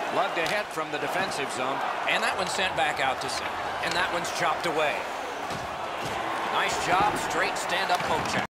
Love to hit from the defensive zone. And that one's sent back out to center. And that one's chopped away. Nice job, straight stand-up poke check.